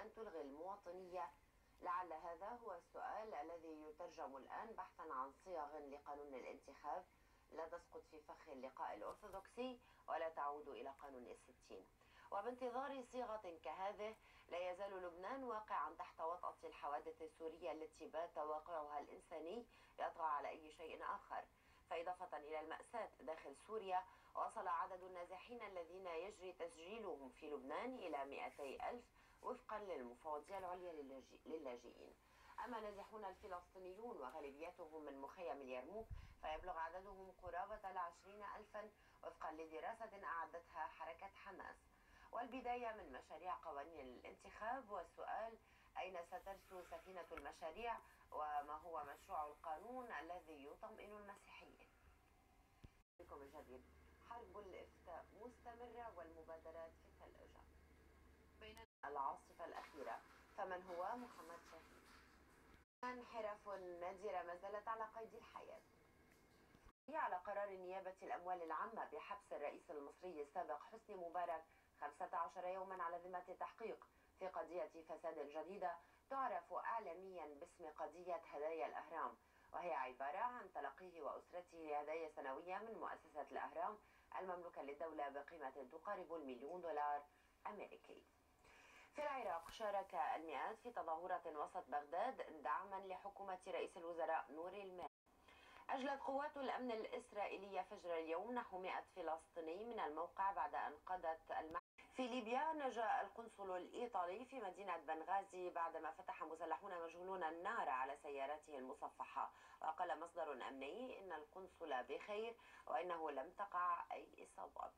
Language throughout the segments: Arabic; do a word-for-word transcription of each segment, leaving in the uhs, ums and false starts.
أن تلغي المواطنية؟ لعل هذا هو السؤال الذي يترجم الآن بحثا عن صيغ لقانون الانتخاب لا تسقط في فخ اللقاء الأرثوذكسي ولا تعود إلى قانون الستين. وبانتظار صيغة كهذه لا يزال لبنان واقعا تحت وطأة الحوادث السورية التي بات واقعها الإنساني يطغى على أي شيء آخر. فإضافة إلى المأساة داخل سوريا، وصل عدد النازحين الذين يجري تسجيلهم في لبنان إلى مئتي ألف وفقا للمفوضية العليا للاجئين. أما نازحون الفلسطينيون وغالبيتهم من مخيم اليرموك فيبلغ عددهم قرابة العشرين ألفا وفقا لدراسة أعدتها حركة حماس. والبداية من مشاريع قوانين الانتخاب، والسؤال: أين سترسو سفينة المشاريع؟ وما هو مشروع القانون الذي يطمئن المسيحيين؟ بكم من جديد. حرب الإفتاء مستمرة والمبادرات في الثلاجة بين العاصفة الأخيرة، فمن هو محمد شاهين؟ انحراف نادرة ما زالت على قيد الحياة على قرار نيابة الأموال العامة بحبس الرئيس المصري السابق حسني مبارك خمسة عشر يوما على ذمة التحقيق في قضية فساد جديدة تعرف إعلاميا باسم قضية هدايا الأهرام، وهي عبارة عن تلقيه وأسرته هدايا سنوية من مؤسسة الأهرام المملوكة للدولة بقيمة تقارب المليون دولار أمريكي. في العراق شارك المئات في تظاهرة وسط بغداد دعما لحكومة رئيس الوزراء نور المالكي. أجلت قوات الأمن الإسرائيلية فجر اليوم نحو مئة فلسطيني من الموقع بعد أن قضت المع... في ليبيا نجا القنصل الإيطالي في مدينة بنغازي بعدما فتح مسلحون مجهولون النار على سيارته المصفحة. وقال مصدر أمني إن القنصل بخير وإنه لم تقع أي إصابات.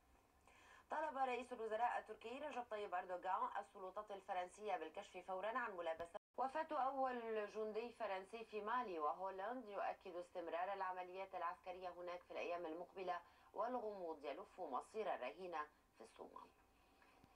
طلب رئيس الوزراء التركي رجب طيب أردوغان السلطات الفرنسية بالكشف فورا عن ملابسات وفاة أول جندي فرنسي في مالي. وهولندا يؤكد استمرار العمليات العسكرية هناك في الأيام المقبلة، والغموض يلف مصير الرهينة في الصومال.